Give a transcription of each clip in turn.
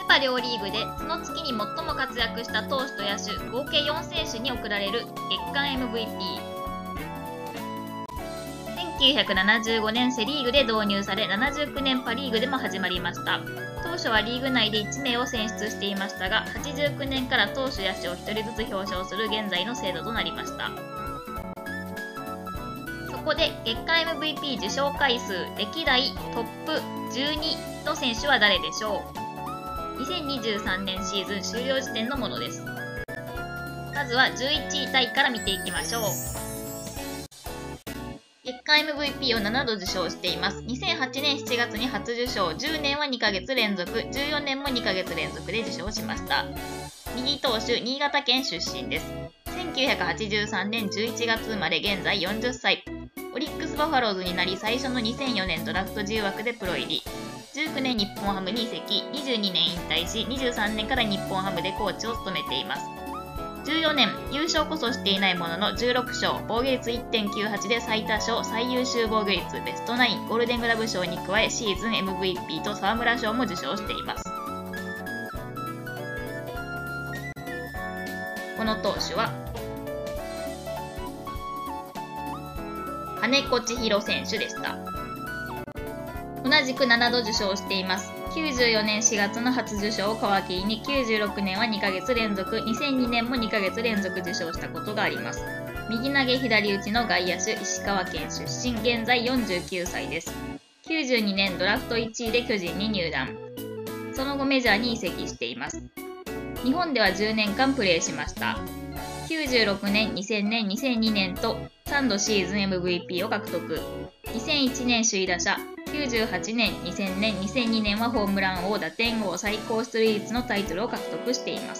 パ両リーグでその月に最も活躍した投手と野手合計4選手に贈られる月間 MVP。1975 年セ・リーグで導入され、79年パ・リーグでも始まりました。当初はリーグ内で1名を選出していましたが、89年から投手野手を1人ずつ表彰する現在の制度となりました。そこで月間 MVP 受賞回数歴代トップ12の選手は誰でしょう。2023年シーズン終了時点のものです。まずは11位タイから見ていきましょう。月間 MVP を7度受賞しています。2008年7月に初受賞、10年は2ヶ月連続、14年も2ヶ月連続で受賞しました。右投手、新潟県出身です。1983年11月生まれ、現在40歳。オリックスバファローズになり、最初の2004年ドラフト10枠でプロ入り。19年日本ハムに移籍、22年引退し、23年から日本ハムでコーチを務めています。14年、優勝こそしていないものの16勝、防御率 1.98 で最多勝、最優秀防御率、ベストナイン、ゴールデングラブ賞に加え、シーズン MVP と沢村賞も受賞しています。この投手は、金子千尋選手でした。同じく7度受賞しています。94年4月の初受賞を皮切りに、96年は2ヶ月連続、2002年も2ヶ月連続受賞したことがあります。右投げ左打ちの外野手、石川県出身、現在49歳です。92年ドラフト1位で巨人に入団。その後メジャーに移籍しています。日本では10年間プレーしました。96年、2000年、2002年と3度シーズン MVP を獲得。2001年首位打者、98年、2000年、2002年はホームラン王、打点王、最高出塁率のタイトルを獲得しています。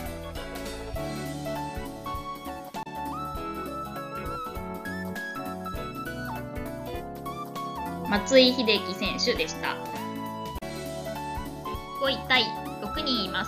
松井秀喜選手でした。5位タイ、6人います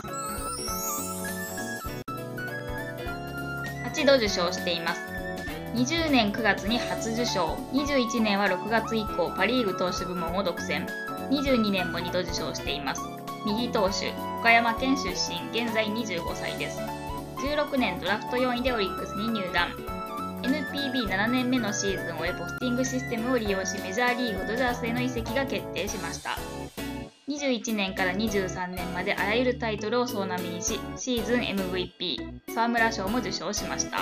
。8度受賞しています。20年9月に初受賞、21年は6月以降パ・リーグ投手部門を独占、22年も2度受賞しています。右投手、岡山県出身、現在25歳です。16年ドラフト4位でオリックスに入団。NPB7 年目のシーズンを終え、ポスティングシステムを利用し、メジャーリーグドジャースへの移籍が決定しました。21年から23年まであらゆるタイトルを総なめにし、シーズン MVP、沢村賞も受賞しました。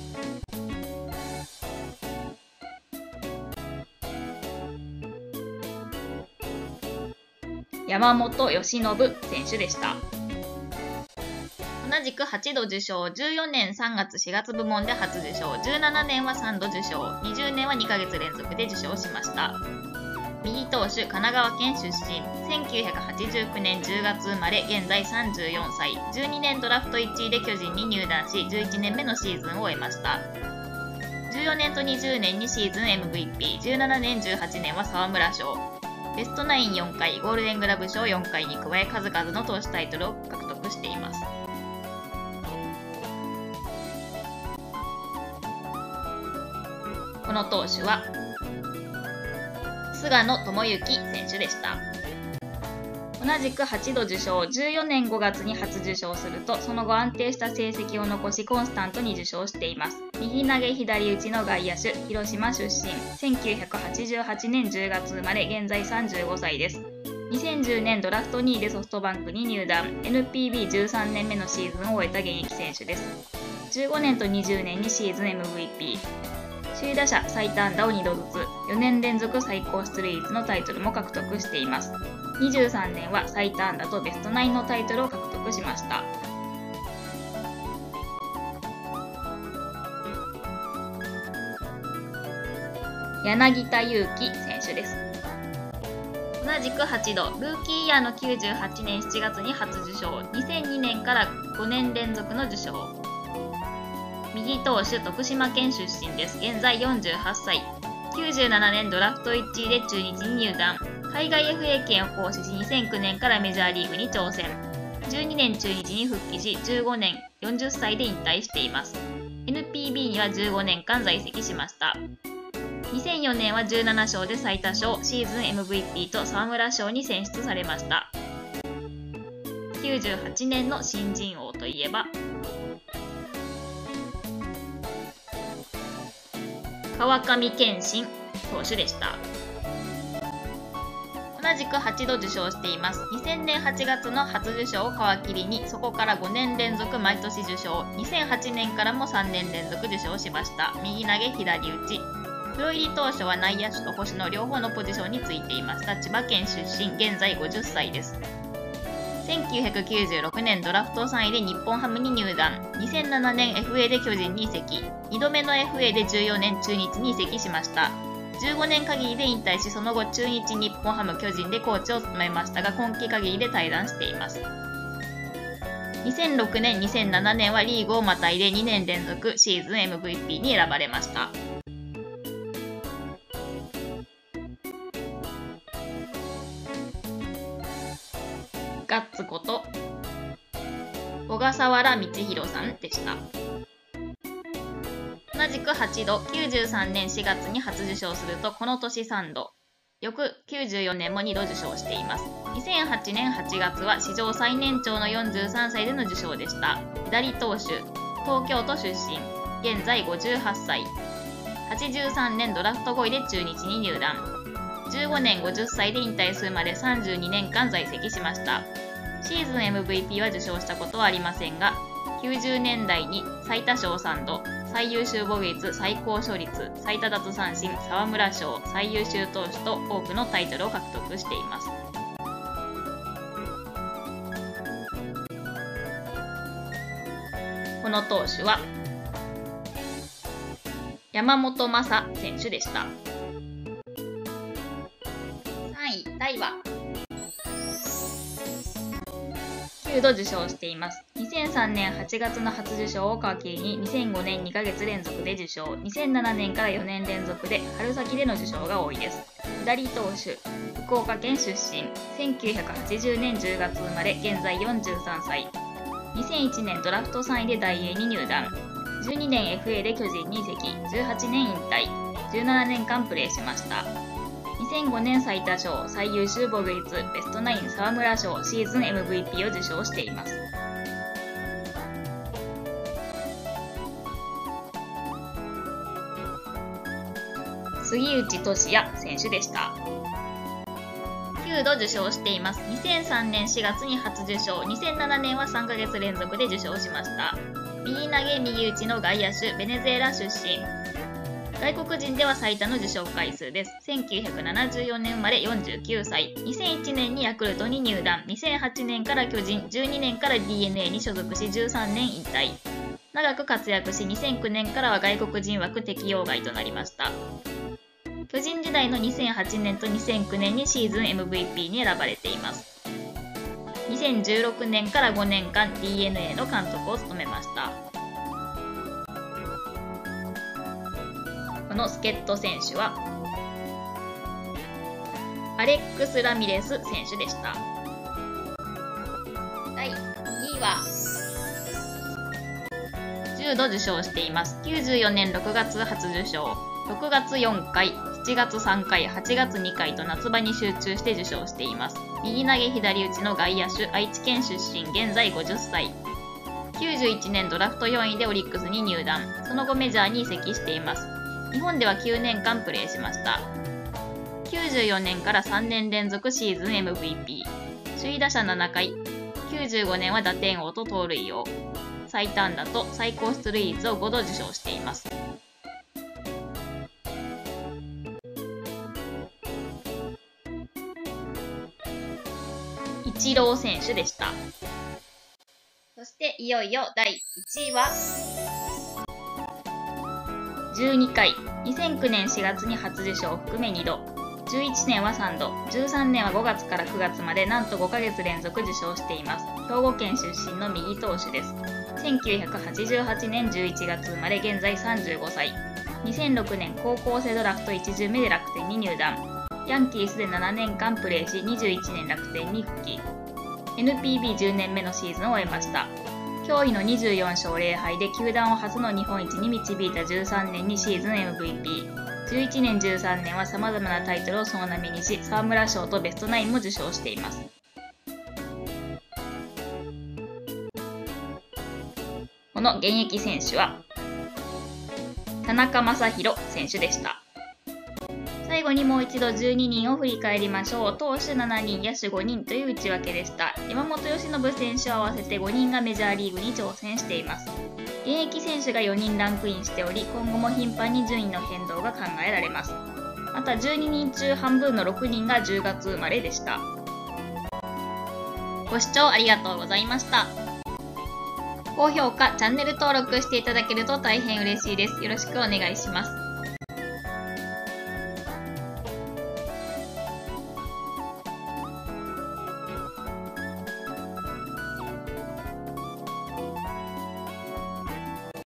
山本由伸選手でした。同じく8度受賞、14年3月4月部門で初受賞、17年は3度受賞、20年は2ヶ月連続で受賞しました。右投手、神奈川県出身、1989年10月生まれ、現在34歳、12年ドラフト1位で巨人に入団し、11年目のシーズンを終えました。14年と20年にシーズン MVP、17年18年は沢村賞、ベストナイン4回、ゴールデングラブ賞4回に加え、数々の投手タイトルを獲得しています。この投手は菅野智之選手でした。同じく8度受賞、14年5月に初受賞すると、その後安定した成績を残し、コンスタントに受賞しています。右投げ左打ちの外野手、広島出身、1988年10月生まれ、現在35歳です。2010年ドラフト2位でソフトバンクに入団、NPB13 年目のシーズンを終えた現役選手です。15年と20年にシーズン MVP、首位打者最多安打を2度ずつ、4年連続最高出塁率のタイトルも獲得しています。23年は最多安打とベストナインのタイトルを獲得しました。柳田悠岐選手です。同じく8度、ルーキーイヤーの98年7月に初受賞、2002年から5年連続の受賞。右投手、徳島県出身です。現在48歳。97年ドラフト1位で中日に入団。海外 FA 権を行使し、2009年からメジャーリーグに挑戦。12年中日に復帰し、15年40歳で引退しています。NPB には15年間在籍しました。2004年は17勝で最多勝、シーズン MVP と沢村賞に選出されました。 98年の新人王といえば川上憲伸投手でした。同じく8度受賞しています。2000年8月の初受賞を皮切りに、そこから5年連続毎年受賞、2008年からも3年連続受賞しました。右投げ左打ち。プロ入り当初は内野手と捕手の両方のポジションについていました。千葉県出身、現在50歳です。1996年ドラフト3位で日本ハムに入団。2007年 FA で巨人に移籍。2度目の FA で14年中日に移籍しました。15年限りで引退し、その後中日、日本ハム、巨人でコーチを務めましたが、今季限りで退団しています。2006年、2007年はリーグをまたいで2年連続シーズン MVP に選ばれました。ガッツこと小笠原道弘さんでした。同じく8度、93年4月に初受賞すると、この年3度、翌94年も2度受賞しています。2008年8月は史上最年長の43歳での受賞でした。左投手、東京都出身、現在58歳。83年ドラフト5位で中日に入団。15年50歳で引退するまで32年間在籍しました。シーズン MVP は受賞したことはありませんが、90年代に最多勝3度、最優秀防御率、最高勝率、最多奪三振、沢村賞、最優秀投手と多くのタイトルを獲得しています。この投手は山本昌選手でした。3位、大和。9度受賞しています。2003年8月の初受賞を皮切りに2005年2ヶ月連続で受賞、2007年から4年連続で春先での受賞が多いです。左投手、福岡県出身、1980年10月生まれ、現在43歳。2001年ドラフト3位でダイエーに入団。12年 FA で巨人に移籍、18年引退、17年間プレーしました。2005年最多勝、最優秀防御率、ベストナイン沢村賞、シーズン MVP を受賞しています。杉内俊哉選手でした。9度受賞しています。2003年4月に初受賞、2007年は3ヶ月連続で受賞しました。右投げ右打ちの外野手、ベネズエラ出身。外国人では最多の受賞回数です。1974年生まれ49歳。2001年にヤクルトに入団。2008年から巨人、12年から DNA に所属し13年引退。長く活躍し2009年からは外国人枠適用外となりました。巨人時代の2008年と2009年にシーズン MVP に選ばれています。2016年から5年間 DNA の監督を務めました。この助っ人選手はアレックス・ラミレス選手でした。第2位は10度受賞しています。94年6月初受賞、6月4回、7月3回、8月2回と夏場に集中して受賞しています。右投げ左打ちの外野手、愛知県出身、現在50歳。91年ドラフト4位でオリックスに入団。その後メジャーに移籍しています。日本では9年間プレーしました。94年から3年連続シーズン MVP。首位打者7回。95年は打点王と盗塁王。最多安打と最高出塁率を5度受賞しています。イチロー選手でした。そしていよいよ第1位は12回、2009年4月に初受賞を含め2度、11年は3度、13年は5月から9月までなんと5ヶ月連続受賞しています。兵庫県出身の右投手です。1988年11月生まれ、現在35歳。2006年高校生ドラフト1巡目で楽天に入団。ヤンキースで7年間プレーし、21年楽天に復帰。NPB10 年目のシーズンを終えました。驚異の24勝0敗で球団を初の日本一に導いた13年にシーズン MVP。11年13年は様々なタイトルを総なめにし、沢村賞とベストナインも受賞しています。 この現役選手は田中将大選手でした。最後にもう一度12人を振り返りましょう。投手7人、野手5人という内訳でした。山本由伸選手を合わせて5人がメジャーリーグに挑戦しています。現役選手が4人ランクインしており、今後も頻繁に順位の変動が考えられます。また12人中半分の6人が10月生まれでした。ご視聴ありがとうございました。高評価、チャンネル登録していただけると大変嬉しいです。よろしくお願いします。